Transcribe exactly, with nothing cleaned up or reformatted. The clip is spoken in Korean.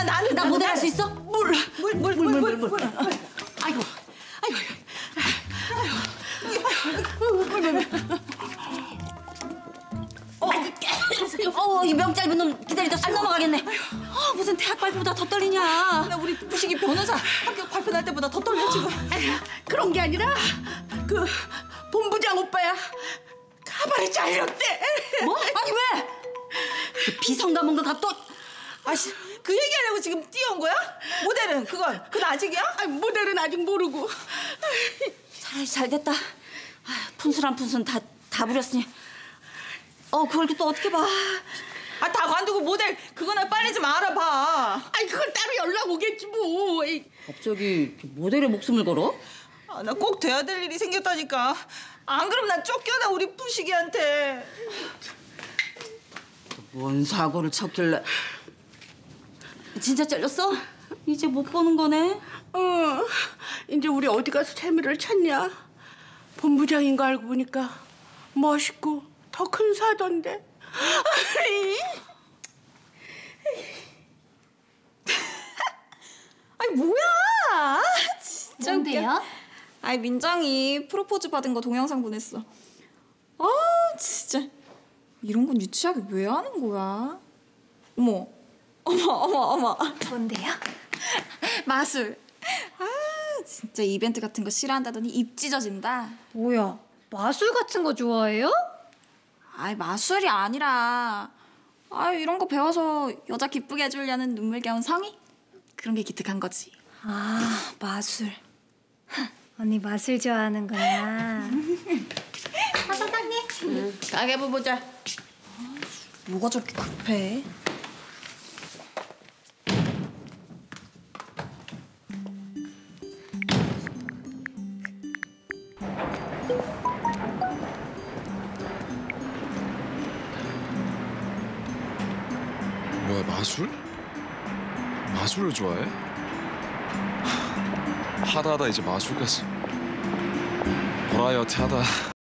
나 나는 나 모델 할 수 있어? 물, 물, 물, 물, 물, 물, 물. 아이고, 아이고, 아이고. 어, 이 명 짧은 놈 기다리다 안 넘어가겠네. 어, 무슨 대학 발표보다 더 떨리냐? 나 우리 부식이 변호사 합격 발표 날 때보다 더 떨려 지금. 그런 게 아니라 그 본부장 오빠야 가발이 잘렸대. 뭐? 아니 왜? 그 비성가문가 가 또? 아씨, 그 얘기하려고 지금 뛰어온 거야? 모델은 그건 그건 아직이야? 아, 모델은 아직 모르고. 차라리 잘 됐다. 아, 푼순한 푼순 다, 다 부렸으니. 어, 그걸 또 어떻게 봐? 아, 다 관두고 모델 그거나 빨리 좀 알아봐. 아니 그걸 따로 연락 오겠지 뭐. 에이. 갑자기 모델의 목숨을 걸어? 아, 나 꼭 돼야 될 일이 생겼다니까. 안 그럼 난 쫓겨나 우리 부식이한테. 뭔 사고를 쳤길래. 진짜 잘렸어? 이제 못 보는 거네? 어, 이제 우리 어디 가서 재미를 찾냐? 본부장인 거 알고 보니까 멋있고 더 큰 사돈데. 아니 뭐야? 진짜 뭔데요? 아니 민정이 프로포즈 받은 거 동영상 보냈어. 아 진짜 이런 건 유치하게 왜 하는 거야? 어머 어머 어머 어머 뭔데요? 마술. 아 진짜 이벤트 같은 거 싫어한다더니 입 찢어진다. 뭐야? 마술 같은 거 좋아해요? 아이 마술이 아니라 아 이런 거 배워서 여자 기쁘게 해주려는 눈물겨운 성의? 그런 게 기특한 거지. 아, 마술. 언니 마술 좋아하는구나. 아, 사장님. 응, 가게 보자. 뭐가 저렇게 급해? 뭐야, 마술? 마술을 좋아해? 하다 하다 이제 마술까지. 버라이어티 하다.